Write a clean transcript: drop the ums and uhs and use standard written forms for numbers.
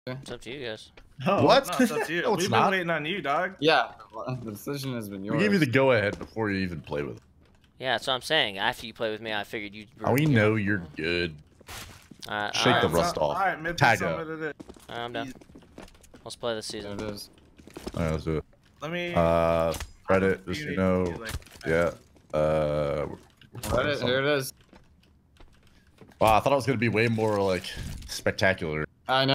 It's up to you guys. Oh, What? No, it's up to you. No, it's We've not. been waiting on you, dog. Yeah, the decision has been yours. We gave you the go-ahead before you even play with it. Yeah, that's what I'm saying. After you play with me, I figured you'd. Oh, we know you're good. Shake the rust off. All right, Mythic, Tag up. I'm done. Let's play this season. There it is. All right, let's do it. Let me. Credit, just you know. Yeah. Here it is. Wow, I thought it was gonna be way more like spectacular. I know.